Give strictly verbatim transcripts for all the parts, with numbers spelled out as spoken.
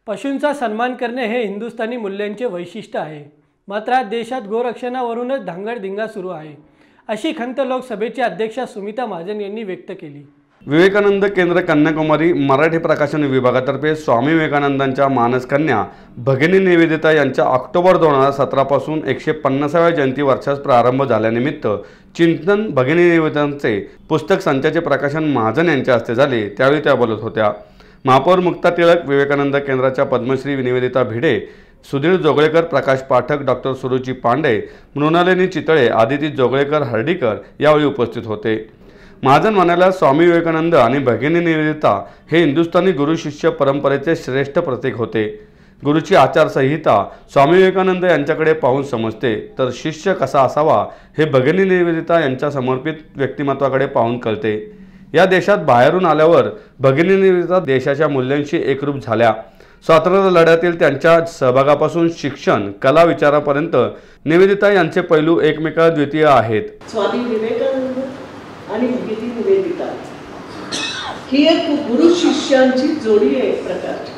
पशूंचा सन्मान करणे हे हिंदुस्थानी मूल्यांचे वैशिष्ट्य आहे। मात्र आज देशात गोरक्षणावरूनच धांगडधिंगा सुरू आहे, अशी खंत लोकसभेच्या अध्यक्षा सुमिता महाजन यांनी व्यक्त केली। विवेकानंद केंद्र कन्याकुमारी मराठी प्रकाशन विभागातर्फे स्वामी विवेकानंदांच्या मानस कन्या भगिनी निवेदिता यांच्या ऑक्टोबर दोन हजार सतरा पासून एकशे पन्नासाव्या जयंती वर्षास प्रारंभ झाल्यानिमित्त चिंतन भगिनी निवेदितांचे पुस्तक संचाचे प्रकाशन महाजन यांच्या हस्ते झाले। त्यावेळी त्या बोलत होत्या। महापौर मुक्ता टिळक, विवेकानंद केंद्राच्या पद्मश्री निवेदिता भिडे, सुधीर जोगळेकर, प्रकाश पाठक, डॉक्टर सुरुची पांडे, मृणालिनी चितळे, आदिती जोगळेकर हर्डीकर यावेळी उपस्थित होते। महाजन म्हणाल्या, स्वामी विवेकानंद आणि भगिनी निवेदिता हे हिंदुस्थानी गुरु शिष्य परंपरेचे श्रेष्ठ प्रतीक होते। गुरुची आचारसंहिता स्वामी विवेकानंद यांच्याकडे पाहून समजते, तर शिष्य कसा असावा हे भगिनी निवेदिता यांच्या समर्पित व्यक्तिमत्वाकडे पाहून कळते। या देशात बाहेरून आल्यावर भगिनी निवेदिता देशाच्या मूल्यांशी एकरूप झाल्या। स्वातंत्र्य लढ्यातील त्यांच्या सहभागापासून शिक्षण, कला, विचारापर्यंत निवेदिता यांचे पैलू एकमेकांना द्वितीय आहेत। स्वामी विवेकानंद आणि भगिनी निवेदिता ही एक गुरु शिष्यांची जोडी आहे एक प्रकारची।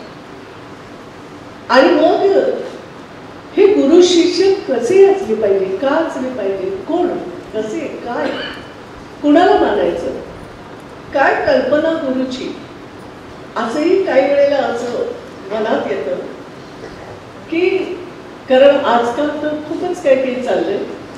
आणि मग हे गुरु शिष्य कसे असले पाहिजे, का असले पाहिजे, कोण, कसे, काय, कुणाला मानायचं, काय कल्पना गुरुची, असंही काही वेळेला असं मनात येतं की कारण आजकाल तर खूपच काही काही चाललंय।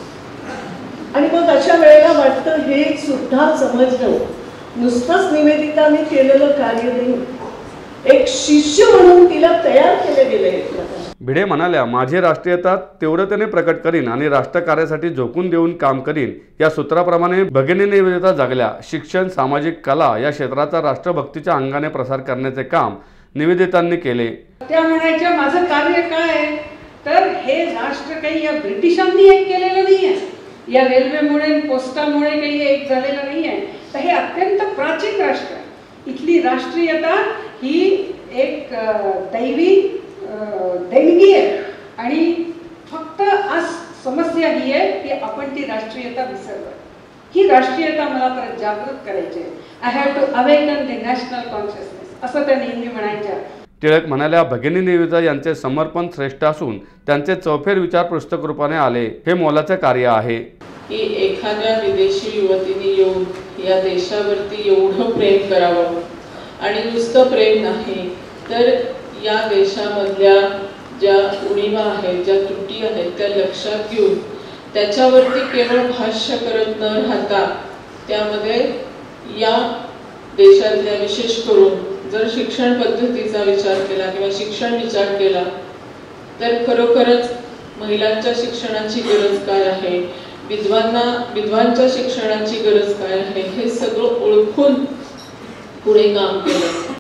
आणि मग अशा वेळेला वाटतं हे सुद्धा समजणं नुसतंच निवेदिताने केलेलं कार्य नाही, एक शिष्य म्हणून तिला तयार केले गेले। भिडे म्हणाल्या, माझी राष्ट्रीयता तीव्रतेने प्रकट करीन आणि राष्ट्रकार्यासाठी झोकून देऊन काम करीन या सूत्राप्रमाणे भगिनी निवेदिता जगल्या। शिक्षण, सामाजिक, कला या क्षेत्राचा राष्ट्रभक्तीच्या अंगाने प्रसार करण्याचे काम निवेदितांनी केले। त्या म्हणायच्या, माझं कार्य काय आहे तर हे राष्ट्र काही या ब्रिटिशांनी एक केलेलं नाहीये, या रेल्वेमुळे पोस्टामुळे काही एक झालेलं नाहीये, तर हे अत्यंत प्राचीन राष्ट्र आहे। इथली राष्ट्रीयता ही एक दैवी देणगी आहे आणि फक्त आज समस्या ही आहे की आपण ती राष्ट्रीयता विसरलो। ही राष्ट्रीयता मला परत जागृत करायची आहे। I have to awaken the national consciousness, असं त्या नेहमी म्हणायच्या। टिळक म्हणाल्या, भगिनी निवेदिता यांचे समर्पण श्रेष्ठ असून त्यांचे चौफेर विचार पुस्तक रूपाने आले हे मोलाचे कार्य आहे। की एखाद्या विदेशी युवतीने येऊन या देशावरती एवढं प्रेम करावं आणि नुसतं प्रेम नाही तर या देशामधल्या ज्या उणीवा आहेत, ज्या त्रुटी आहेत त्या लक्षात घेऊन त्याच्यावरती केवळ भाष्य करत न राहता त्यामध्ये या देशातल्या विशेष करून जर शिक्षण पद्धतीचा विचार केला किंवा शिक्षण विचार केला तर खरोखरच महिलांच्या शिक्षणाची गरज काय आहे, विद्वांना विद्वांच्या शिक्षणाची गरज काय आहे हे सगळं ओळखून पुढे काम केलं।